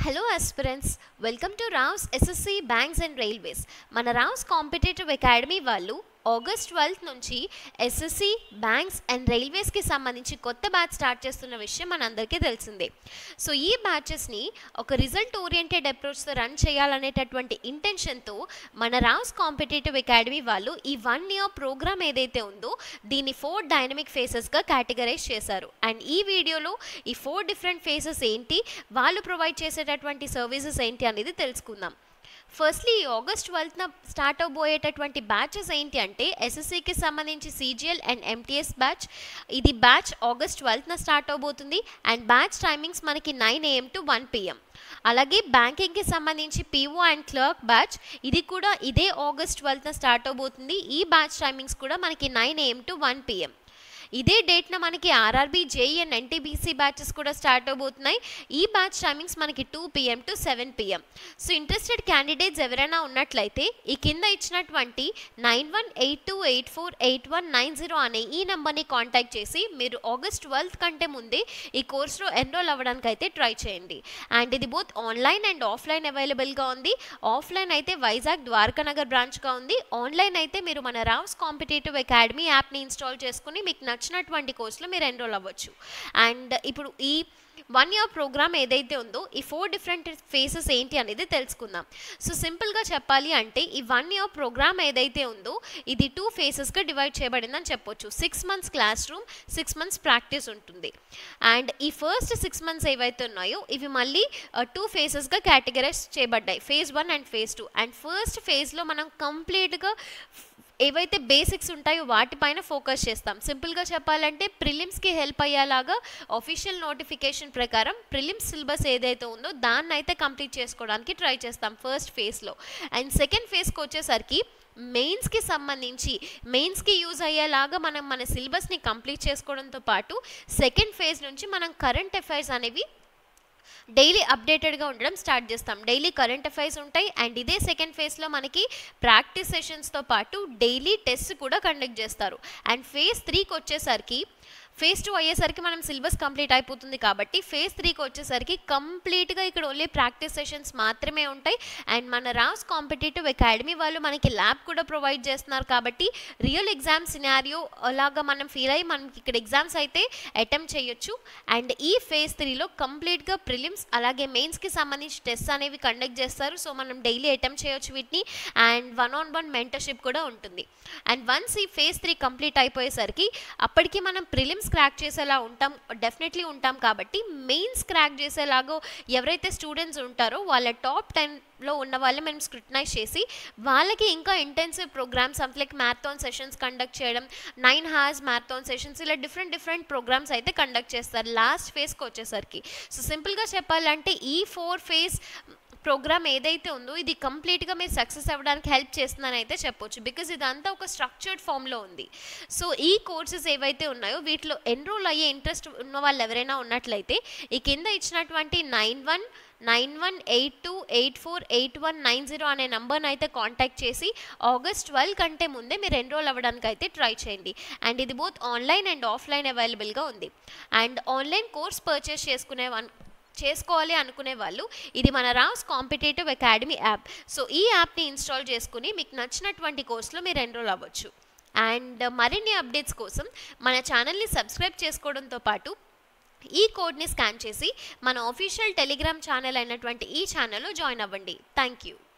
Hello aspirants, welcome to Rao's SSC Banks and Railways. మన Rao's Competitive Academy వాళ్ళు August 12 నుంచి SSC banks and రైల్వేస్కి సంబంధించి కొత్త batch start చేస్తున్న విషయం మనందరికీ తెలిసిందే. సో ఈ బ్యాచెస్ని ఒక రిజల్ట్ ఓరియంటెడ్ అప్రోచ్తో రన్ చేయాలనేటటువంటి ఇంటెన్షన్తో మన రావ్స్ కాంపిటేటివ్ అకాడమీ వాళ్ళు ఈ 1 year ప్రోగ్రామ్ ఏదైతే ఉందో దీన్ని 4 డైనమిక్ ఫేసెస్గా కేటగరైజ్ చేశారు. అండ్ ఈ వీడియోలో ఈ 4 డిఫరెంట్ ఫేసెస్ ఏంటి, వాళ్ళు ప్రొవైడ్ చేసేటటువంటి సర్వీసెస్ ఏంటి అనేది తెలుసుకుందాం. ఫస్ట్లీ ఆగస్ట్ 12న స్టార్ట్ అవబోయేటటువంటి బ్యాచెస్ ఏంటి అంటే ఎస్ఎస్సికి సంబంధించి సిజిఎల్ అండ్ ఎంటీఎస్ బ్యాచ్. ఇది బ్యాచ్ ఆగస్ట్ 12న స్టార్ట్ అవబోతుంది అండ్ బ్యాచ్ టైమింగ్స్ మనకి 9 AM to 1 PM. అలాగే బ్యాంకింగ్కి సంబంధించి పీఓ అండ్ క్లర్క్ బ్యాచ్, ఇది కూడా ఇదే ఆగస్ట్ 12న స్టార్ట్ అవబోతుంది. ఈ బ్యాచ్ టైమింగ్స్ కూడా మనకి 9 AM to 1 PM. ఇదే డేట్న మనకి RRB, JE and NTPC batches కూడా స్టార్ట్ అవబోతున్నాయి. ఈ బ్యాచ్ టైమింగ్స్ మనకి 2 PM to 7 PM. So interested candidates ఎవరైనా ఉన్నట్లయితే ఈ కింద ఇచ్చినటువంటి 9182848190 అనే ఈ నెంబర్ని కాంటాక్ట్ చేసి మీరు ఆగస్ట్ 12 కంటే ముందే ఈ కోర్సులో ఎన్రోల్ అవ్వడానికి అయితే ట్రై చేయండి. అండ్ ఇది బోత్ ఆన్లైన్ అండ్ ఆఫ్లైన్ అవైలబుల్గా ఉంది. ఆఫ్లైన్ అయితే వైజాగ్ ద్వారకానగర్ బ్రాంచ్గా ఉంది. ఆన్లైన్ అయితే మీరు మన రావ్స్ కాంపిటేటివ్ అకాడమీ యాప్ని ఇన్స్టాల్ చేసుకుని మీకు నచ్చినటువంటి కోర్సులో మీరు ఎన్రోల్ అవ్వచ్చు. అండ్ ఇప్పుడు ఈ 1 year ప్రోగ్రామ్ ఏదైతే ఉందో ఈ 4 డిఫరెంట్ ఫేసెస్ ఏంటి అనేది తెలుసుకుందాం. సో సింపుల్గా చెప్పాలి అంటే ఈ 1 year ప్రోగ్రామ్ ఏదైతే ఉందో ఇది 2 ఫేసెస్గా డివైడ్ చేయబడిందని చెప్పొచ్చు. 6 months classroom, 6 months practice ఉంటుంది. అండ్ ఈ ఫస్ట్ 6 months ఏవైతే ఉన్నాయో ఇవి మళ్ళీ 2 ఫేసెస్గా కేటగరైజ్ చేయబడ్డాయి, phase 1 and phase 2. And first ఫేజ్లో మనం కంప్లీట్గా ఏవైతే బేసిక్స్ ఉంటాయో వాటిపైన ఫోకస్ చేస్తాం. సింపుల్గా చెప్పాలంటే ప్రిలిమ్స్కి హెల్ప్ అయ్యేలాగా ఆఫీషియల్ నోటిఫికేషన్ ప్రకారం ప్రిలిమ్స్ సిలబస్ ఏదైతే ఉందో దాన్ని అయితే కంప్లీట్ చేసుకోవడానికి ట్రై చేస్తాం ఫస్ట్ ఫేజ్లో. అండ్ సెకండ్ ఫేజ్కి వచ్చేసరికి మెయిన్స్కి సంబంధించి మెయిన్స్కి యూజ్ అయ్యేలాగా మనం మన సిలబస్ని కంప్లీట్ చేసుకోవడంతో పాటు సెకండ్ ఫేజ్ నుంచి మనం కరెంట్ అఫైర్స్ అనేవి డైలీ అప్డేటెడ్గా ఉండడం స్టార్ట్ చేస్తాం. డైలీ కరెంట్ అఫైర్స్ ఉంటాయి. అండ్ ఇదే సెకండ్ ఫేజ్లో మనకి ప్రాక్టీస్ సెషన్స్తో పాటు డైలీ టెస్ట్ కూడా కండక్ట్ చేస్తారు. అండ్ phase 3కి వచ్చేసరికి phase 2 అయ్యేసరికి మనం సిలబస్ కంప్లీట్ అయిపోతుంది కాబట్టి phase 3కి వచ్చేసరికి కంప్లీట్గా ఇక్కడ ఓన్లీ ప్రాక్టీస్ సెషన్స్ మాత్రమే ఉంటాయి. అండ్ మన రావ్స్ కాంపిటేటివ్ అకాడమీ వాళ్ళు మనకి ల్యాబ్ కూడా ప్రొవైడ్ చేస్తున్నారు కాబట్టి రియల్ ఎగ్జామ్ సినారియో అలాగా మనం ఫీల్ అయ్యి మనకి ఇక్కడ ఎగ్జామ్స్ అయితే అటెంప్ట్ చేయొచ్చు. అండ్ ఈ phase 3లో కంప్లీట్గా ప్రిలిమ్స్ అలాగే మెయిన్స్కి సంబంధించి టెస్ట్ అనేవి కండక్ట్ చేస్తారు. సో మనం డైలీ అటెంప్ట్ చేయొచ్చు వీటిని. అండ్ 1-on-1 మెంటర్షిప్ కూడా ఉంటుంది. అండ్ వన్స్ ఈ phase 3 కంప్లీట్ అయిపోయేసరికి అప్పటికి మనం ప్రిలిమ్స్ క్రాక్ చేసేలా డెఫినెట్లీ ఉంటాం కాబట్టి మెయిన్స్ క్రాక్ చేసేలాగో ఎవరైతే స్టూడెంట్స్ ఉంటారో వాళ్ళ టాప్ 10లో ఉన్న వాళ్ళని మనం స్క్రూటనైజ్ చేసి వాళ్ళకి ఇంకా intensive programmes like marathon sessions conduct చేయడం, 9 hours మ్యారథాన్ సెషన్స్, ఇలా డిఫరెంట్ ప్రోగ్రామ్స్ అయితే కండక్ట్ చేస్తారు లాస్ట్ ఫేజ్కి వచ్చేసరికి. సో సింపుల్గా చెప్పాలంటే ఈ 4 phase ప్రోగ్రామ్ ఏదైతే ఉందో ఇది కంప్లీట్గా మీరు సక్సెస్ అవ్వడానికి హెల్ప్ చేస్తుందని అయితే చెప్పొచ్చు. బికాజ్ ఇదంతా ఒక స్ట్రక్చర్డ్ ఫామ్లో ఉంది. సో ఈ కోర్సెస్ ఏవైతే ఉన్నాయో వీటిలో ఎన్రోల్ అయ్యే ఇంట్రెస్ట్ ఉన్న వాళ్ళు ఎవరైనా ఉన్నట్లయితే ఈ కింద ఇచ్చినటువంటి 919182848190 అనే నెంబర్ని అయితే కాంటాక్ట్ చేసి ఆగస్ట్ 12 కంటే ముందే మీరు ఎన్రోల్ అవ్వడానికి అయితే ట్రై చేయండి. అండ్ ఇది బోత్ ఆన్లైన్ అండ్ ఆఫ్లైన్ అవైలబుల్గా ఉంది. అండ్ ఆన్లైన్ కోర్స్ పర్చేస్ చేసుకోవాలి అనుకునే వాళ్ళు ఇది మన Raos competitive academy app. So ఈ యాప్ని ఇన్స్టాల్ చేసుకుని మీకు నచ్చినటువంటి కోర్సులో మీరు ఎన్రోల్ అవ్వచ్చు. అండ్ మరిన్ని అప్డేట్స్ కోసం మన ఛానల్ని సబ్స్క్రైబ్ చేసుకోవడంతో పాటు ఈ కోడ్ని స్కాన్ చేసి మన ఆఫీషియల్ టెలిగ్రామ్ ఛానల్ అయినటువంటి ఈ ఛానల్లో జాయిన్ అవ్వండి. Thank you.